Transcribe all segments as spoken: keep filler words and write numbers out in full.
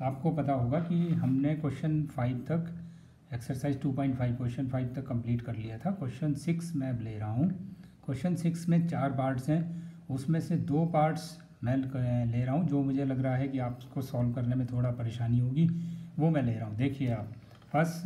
आपको पता होगा कि हमने क्वेश्चन फाइव तक exercise two point five question five तक कंप्लीट कर लिया था। क्वेश्चन सिक्स मैं ले रहा हूँ। क्वेश्चन सिक्स में चार पार्ट्स हैं, उसमें से दो पार्ट्स मैं ले रहा हूँ जो मुझे लग रहा है कि आपको सॉल्व करने में थोड़ा परेशानी होगी, वो मैं ले रहा हूँ। देखिए आप, first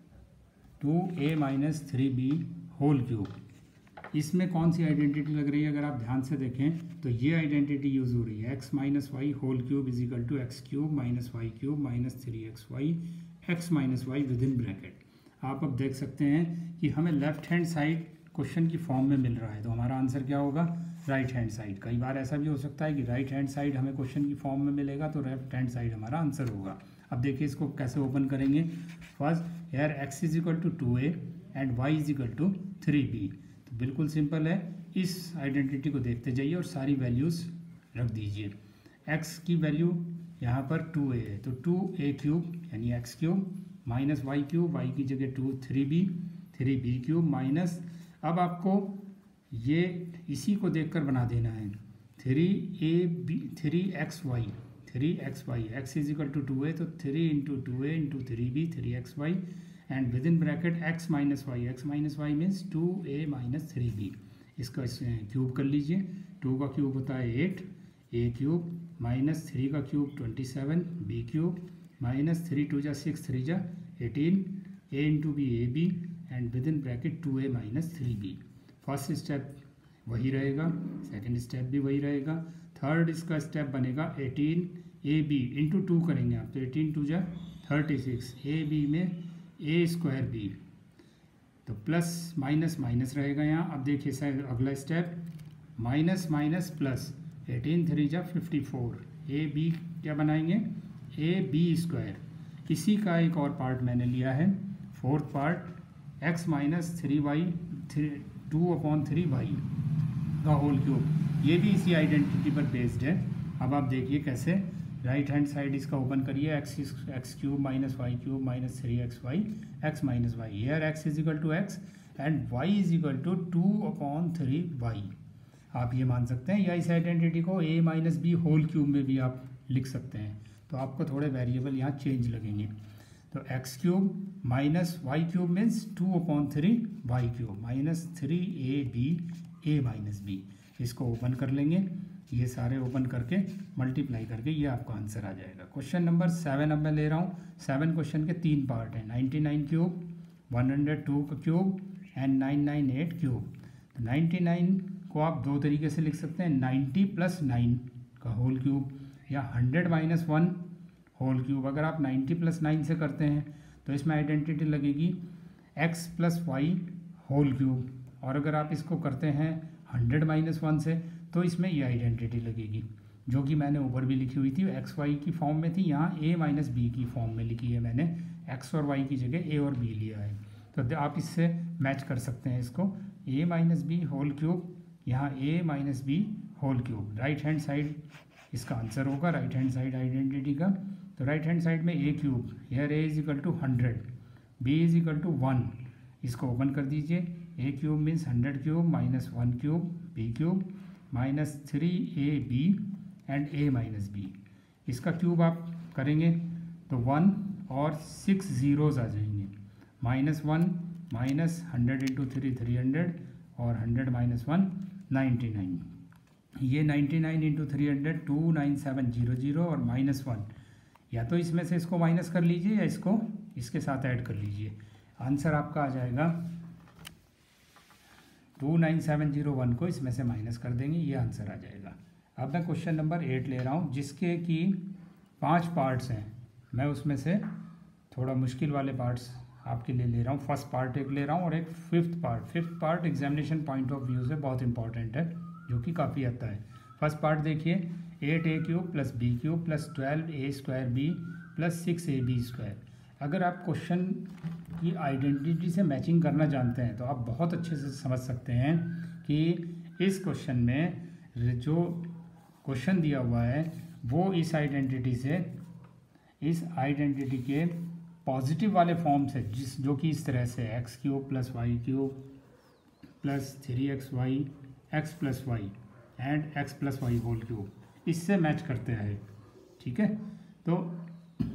two A minus three B whole cube, इसमें कौन सी आइडेंटिटी लग रही है? अगर आप ध्यान से देखें तो ये आइडेंटिटी यूज़ हो रही है, X minus Y whole cube is equal to x cube minus Y cube minus three x Y X minus Y within bracket. आप अब देख सकते हैं कि हमें लेफ्ट हैंड साइड क्वेश्चन की फॉर्म में मिल रहा है, तो हमारा आंसर क्या होगा? Right hand side. कई बार ऐसा भी हो सकता है कि राइट हैंड साइड हमें क्वेश्चन की फॉर्म में मिलेगा तो लेफ्ट हैंड साइड हमारा आंसर होगा। अब देखिए इसको कैसे ओपन करेंगे। First here x is equal to two A and Y is equal to three B. तो बिल्कुल सिंपल है, इस आइडेंटिटी को देखते जाइए और सारी वैल्यूज़ रख दीजिए। एक्स की वैल्यू यहाँ पर टू ए है, तो टू ए क्यूब यानी X cube minus Y cube, वाई की जगह two three B three B cube minus, अब आपको ये इसी को देखकर बना देना है, three A B three x Y three x Y X is equal to two A, तो three into two A into three B three x Y and within bracket X minus Y X minus Y means to A minus three B. इसका cube कर लीजिए। Two का cube होता है eight ए cube minus three का cube twenty seven B cube minus three two जा six three जा eighteen A into B A B and within bracket two A minus three B. First step वही रहेगा, second step भी वही रहेगा, third इसका step बनेगा eighteen A B into two करेंगे आप, तो एटीन टू जा थर्टी सिक्स ए बी में ए स्क्वायर बी, तो प्लस माइनस माइनस रहेगा यहाँ। अब देखिए सर अगला step minus minus plus, eighteen three जा फिफ्टी फोर ए बी क्या बनाएंगे? A B square. इसी का एक और पार्ट मैंने लिया है, fourth part x minus three Y three two upon three Y का होल क्यूब, ये भी इसी आइडेंटिटी पर बेस्ड है। अब आप देखिए कैसे, राइट हैंड साइड इसका ओपन करिए, X X cube minus Y cube minus three x Y X minus Y, here X is equal to X and Y is equal to two upon three Y. आप ये मान सकते हैं, या इस identity को A minus B whole cube में भी आप लिख सकते हैं, तो आपको थोड़े वेरिएबल यहाँ चेंज लगेंगे। तो X cube minus Y cube means two upon three Y cube minus three A B A minus B. इसको ओपन कर लेंगे, ये सारे ओपन करके मल्टीप्लाई करके ये आपका आंसर आ जाएगा। क्वेश्चन नंबर सेवन अब मैं ले रहा हूँ। सेवन क्वेश्चन के तीन पार्ट हैं, ninety nine cube one hundred two का cube and nine nine eight cube. तो नाइन्टी नाइन को आप दो तरीके से लिख सकते हैं, नाइन्टी प्लस नाइन का होल क्यूब या hundred minus one whole cube. अगर आप नाइन्टी प्लस नाइन से करते हैं तो इसमें आइडेंटिटी लगेगी x plus y whole cube, और अगर आप इसको करते हैं हंड्रेड माइनस वन से तो इसमें ये आइडेंटिटी लगेगी जो कि मैंने ऊपर भी लिखी हुई थी, एक्स वाई की फॉर्म में थी, यहाँ ए माइनस बी की फॉर्म में लिखी है मैंने, एक्स और वाई की जगह ए और बी लिया है। तो आप इससे मैच कर सकते हैं इसको, a minus B whole cube, यहाँ a minus B whole cube, right hand side इसका आंसर होगा, राइट हैंड साइड आइडेंटिटी का। तो राइट हैंड साइड में a cube, here a is equal to hundred, b is equal to one, इसको open कर दीजिए, a cube means hundred cube minus one cube b cube minus three A B and a minus b. इसका cube आप करेंगे तो one और six zeros आ जाएंगे, minus one minus hundred into three three hundred और hundred minus one ninety nine, ये ninety nine into three hundred two nine seven zero zero और माइनस वन, या तो इसमें से इसको माइनस कर लीजिए या इसको इसके साथ ऐड कर लीजिए। आंसर आपका आ जाएगा two nine seven zero one को इसमें से माइनस कर देंगे, ये आंसर आ जाएगा। अब मैं क्वेश्चन नंबर एट ले रहा हूँ जिसके कि पांच पार्ट्स हैं, मैं उसमें से थोड़ा मुश्किल वाले पार्ट्स आपके लिए ले रहा हूँ। फर्स्ट पार्ट एक ले रहा हूँ और एक fifth part. Fifth part examination point of view से बहुत इंपॉर्टेंट है, जो कि काफ़ी आता है। फर्स्ट पार्ट देखिए, eight A cube plus b cube plus twelve a square b plus six A B square. अगर आप क्वेश्चन की आइडेंटिटी से मैचिंग करना जानते हैं तो आप बहुत अच्छे से समझ सकते हैं कि इस क्वेश्चन में जो क्वेश्चन दिया हुआ है वो इस आइडेंटिटी से इस आइडेंटिटी के पॉजिटिव वाले फॉर्म से, जिस जो कि इस तरह से x cube plus y cube plus three x Y x plus y and x plus y whole cube, इससे मैच करते हैं। ठीक है, तो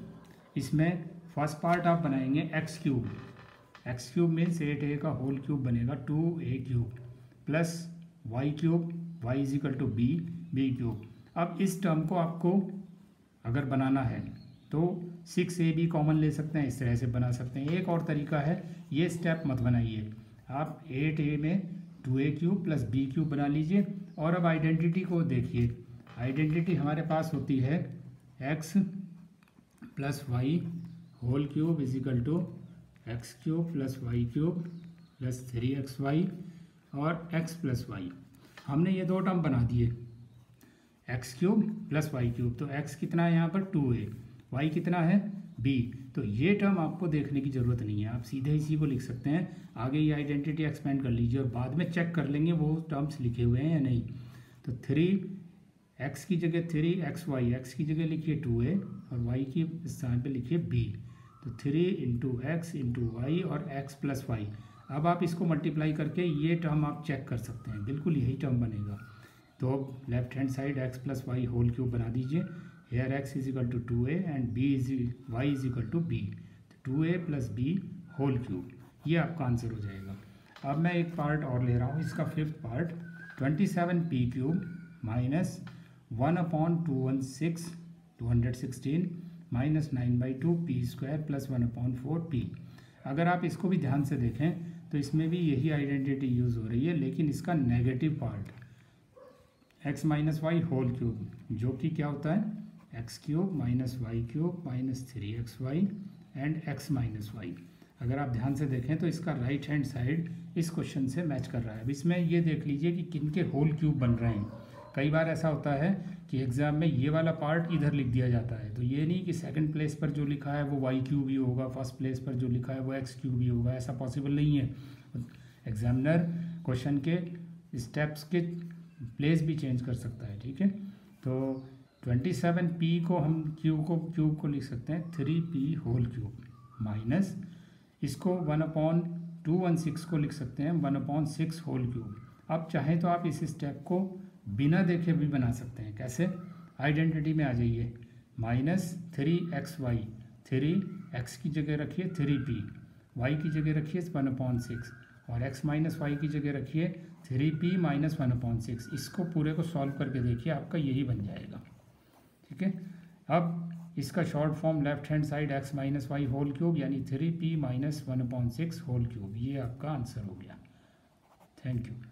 इसमें फर्स्ट पार्ट आप बनाएंगे x cube, x cube means eight a का होल क्यूब बनेगा two A cube plus y cube, y is equal to b, b cube. अब इस टर्म को आपको अगर बनाना है तो सिक्स ए बी कॉमन ले सकते हैं, इस तरह से बना सकते हैं। एक और तरीका है, ये स्टेप मत बनाइए, आप एट ए में टू ए क्यूब प्लस बी क्यूब बना लीजिए। और अब आइडेंटिटी को देखिए, आइडेंटिटी हमारे पास होती है x plus y whole cube is equal to x cube plus y cube plus three x y और एक्स प्लस वाई। हमने ये दो टर्म बना दिए, x cube plus y cube. तो एक्स कितना है यहाँ पर टू ए, वाई कितना है बी। तो ये टर्म आपको देखने की ज़रूरत नहीं है, आप सीधे इसी को लिख सकते हैं। आगे ये आइडेंटिटी एक्सपेंड कर लीजिए और बाद में चेक कर लेंगे वो टर्म्स लिखे हुए हैं या नहीं। तो थ्री एक्स की जगह थ्री एक्स वाई, एक्स की जगह लिखिए टू ए और वाई की स्थान पे लिखिए बी। तो three into x into y और एक्स प्लस वाई। अब आप इसको मल्टीप्लाई करके ये टर्म आप चेक कर सकते हैं, बिल्कुल यही टर्म बनेगा। तो left hand side x plus y whole cube बना दीजिए। Here x is equal to two A and b is y is equal to b. Two a plus b whole cube, ये आपका आंसर हो जाएगा। अब मैं एक पार्ट और ले रहा हूँ, इसका fifth part, twenty seven p cube minus one upon two one six two hundred sixteen minus nine by two p square plus one upon four p. अगर आप इसको भी ध्यान से देखें तो इसमें भी यही आइडेंटिटी यूज़ हो रही है, लेकिन इसका negative part x minus Y whole cube, जो कि क्या होता है x cube minus Y cube minus three x Y and x minus y. अगर आप ध्यान से देखें तो इसका राइट हैंड साइड इस क्वेश्चन से मैच कर रहा है। अब इसमें ये देख लीजिए कि किन के होल क्यूब बन रहे हैं। कई बार ऐसा होता है कि एग्ज़ाम में ये वाला पार्ट इधर लिख दिया जाता है, तो ये नहीं कि सेकंड प्लेस पर जो लिखा है वो वाई क्यूब ही होगा, फर्स्ट प्लेस पर जो लिखा है वो एक्स क्यूब ही होगा, ऐसा पॉसिबल नहीं है। एग्जामिनर क्वेश्चन के स्टेप्स के प्लेस भी चेंज कर सकता है, ठीक है। तो ट्वेंटी सेवन पी को हम क्यूब को क्यूब को लिख सकते हैं three p whole cube minus इसको one upon two one six को लिख सकते हैं one upon six whole cube. अब चाहें तो आप इस स्टेप को बिना देखे भी बना सकते हैं। कैसे? आइडेंटिटी में आ जाइए, minus three x Y, three x की जगह रखिए थ्री पी, वाई की जगह रखिए वन अपॉन सिक्स और एक्स माइनस वाई की जगह रखिए three p minus one upon six. इसको पूरे को सॉल्व करके देखिए, आपका यही बन जाएगा, ठीक है। अब इसका short form left hand side x minus Y whole cube यानी three p minus one upon six whole cube, ये आपका आंसर हो गया। Thank you.